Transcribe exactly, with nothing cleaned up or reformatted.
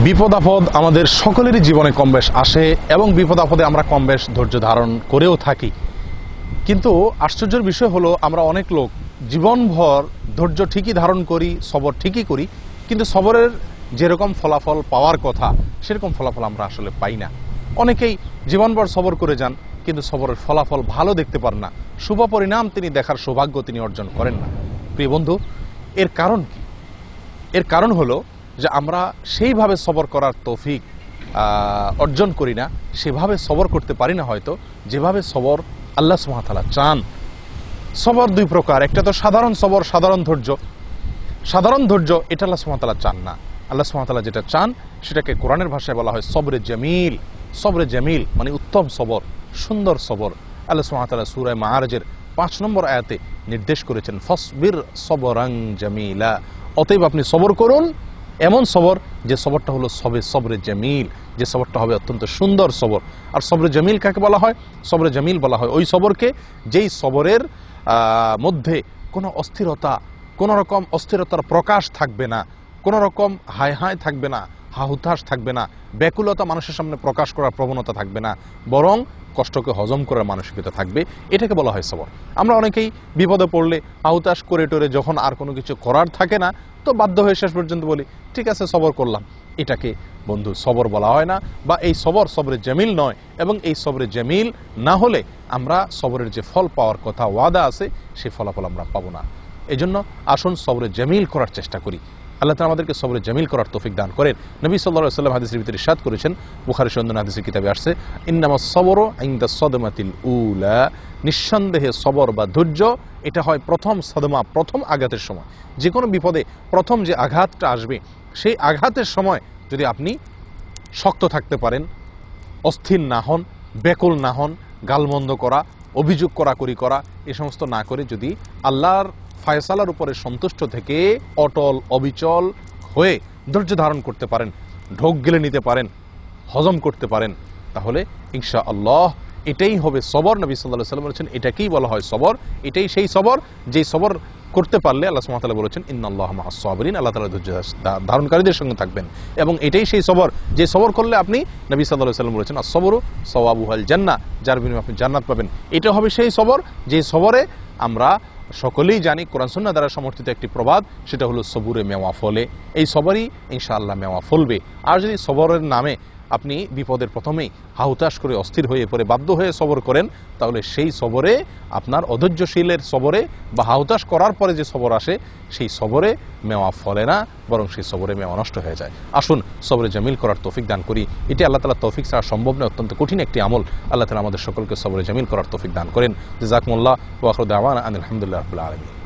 বিপদ আপদ আমাদের সকলেরই জীবনে কম বেশ আসে এবং বিপদ আপদে আমরা কম বেশ ধৈর্য ধারণ করেও থাকি। কিন্তু আশ্চর্যের বিষয় হলো আমরা অনেক লোক জীবনভর ধৈর্য ঠিকই ধারণ করি, সবর ঠিকই করি, কিন্তু সবরের যেরকম ফলাফল পাওয়ার কথা সেরকম ফলাফল আমরা আসলে পাই না। অনেকেই জীবনভর সবর করে যান কিন্তু সবরের ফলাফল ভালো দেখতে পান না, শুভ পরিণাম তিনি দেখার সৌভাগ্য তিনি অর্জন করেন না। প্রিয় বন্ধু, এর কারণ কি? এর কারণ হলো যে আমরা সেইভাবে সবর করার তৌফিক অর্জন করি না, সেভাবে সবর করতে পারি না হয়তো যেভাবে সবর আল্লাহ সুবহানাহু ওয়া তাআলা চান। সবর দুই প্রকার, একটা তো সাধারণ সবর, সাধারণ ধৈর্য। সাধারণ ধৈর্য এটা আল্লাহ সুবহানাহু ওয়া তাআলা চান না। আল্লাহ সুবহানাহু ওয়া তাআলা যেটা চান সেটাকে কোরআনের ভাষায় বলা হয় সবরে জামিল। সবরে জামিল মানে উত্তম সবর, সুন্দর সবর। আল্লাহ সুবহানাহু ওয়া তাআলা সূরা মাআরিজের পাঁচ নম্বর আয়াতে নির্দেশ করেছেন ফসবির সবরান জামিলা, অতএব আপনি সবর করুন এমন সবর যে সবরটা হলো সবে সবরে জামিল, যে সবরটা হবে অত্যন্ত সুন্দর সবর। আর সবরে জামিল কাকে বলা হয়? সবরে জামিল বলা হয় ওই সবরকে যেই সবরের মধ্যে কোনো অস্থিরতা, কোনো রকম অস্থিরতার প্রকাশ থাকবে না, কোনো রকম হায় হায় থাকবে না, হাহুতাশ থাকবে না, ব্যাকুলতা মানুষের সামনে প্রকাশ করার প্রবণতা থাকবে না, বরং কষ্টকে হজম করার মানসিকতা থাকবে। এটাকে বলা হয় সবর। আমরা অনেকেই বিপদে পড়লে হাহুতাশ করে টোরে যখন আর কোনো কিছু করার থাকে না তো বাধ্য হয়ে শেষ পর্যন্ত বলি ঠিক আছে সবর করলাম। এটাকে বন্ধু সবর বলা হয় না, বা এই সবর সবরে জামিল নয়। এবং এই সবরে জামিল না হলে আমরা সবরের যে ফল পাওয়ার কথা ওয়াদা আছে সেই ফলাফল আমরা পাবো না। এই জন্য আসুন সবরে জামিল করার চেষ্টা করি। আল্লাহ তাআলা আমাদেরকে সবরে জামিল করার তৌফিক দান করেন। নবী সাল্লাল্লাহু আলাইহি ওয়াসাল্লাম হাদিসের ভিতরে ইরশাদ করেছেন, বুখারী সনদ হাদিসের কিতাবে আসছে, ইন্নামাস সবরু ইনদা সাদমাতিল উলা, নিঃসন্দেহে সবর বা ধৈর্য এটা হয় প্রথম সাদমা, প্রথম আঘাতের সময়। যে কোনো বিপদে প্রথম যে আঘাতটা আসবে সেই আঘাতের সময় যদি আপনি শক্ত থাকতে পারেন, অস্থির না হন, ব্যাকুল না হন, গালমন্দ করা, অভিযোগ করাকরি করা এ সমস্ত না করে যদি আল্লাহর ফায়সালার উপরে সন্তুষ্ট থেকে অটল অবিচল হয়ে ধৈর্য ধারণ করতে পারেন, ঢোক গেলে নিতে পারেন, হজম করতে পারেন, তাহলে ইনশাআল্লাহ এটাই হবে সবর। নবী সাল্লাল্লাহু আলাইহি ওয়াসাল্লাম বলেছেন এটাকেই বলা হয় সবর। এটাই সেই সবর যেই সবর করতে পারলে আল্লাহ সুবহানাহু ওয়া তাআলা বলেছেন ইন্নাল্লাহা মাআস সাবিরিন, আল্লাহ তাআলা ধৈর্য ধারণকারীদের সঙ্গে থাকবেন। এবং এটাই সেই সবর যে সবর করলে আপনি, নবী সাল্লাল্লাহু আলাইহি ওয়াসাল্লাম বলেছেন আস-সবরু সাওয়াবুহাল জান্নাহ, যার বিনিময়ে আপনি জান্নাত পাবেন। এটা হবে সেই সবর যে সবরে আমরা সকলেই জানি কোরআন সুন্নাহ দ্বারা সমর্থিত একটি প্রবাদ, সেটা হলো সবুরে মেওয়া ফলে। এই সবরই ইনশাআল্লাহ মেওয়া ফলবে। আর যদি সবরের নামে আপনি বিপদের প্রথমেই হাহুতাশ করে অস্থির হয়ে পড়ে বাধ্য হয়ে সবর করেন, তাহলে সেই সবরে আপনার অধৈর্যশীলের সবরে বা হাহুতাশ করার পরে যে সবর আসে সেই সবরে মেওয়া ফলে না, বরং সেই সবরে মেওয়া নষ্ট হয়ে যায়। আসুন সবরে জামিল করার তৌফিক দান করি। এটি আল্লাহ তাআলা তৌফিক ছাড়া সম্ভব নয়, অত্যন্ত কঠিন একটি আমল। আল্লাহ তাআলা আমাদের সকলকে সবরে জামিল করার তৌফিক দান করেন। জাযাকুমুল্লাহ ওয়া আখিরু দাওয়ানা আনিল হামদুলিল্লাহি রাব্বিল আলামিন।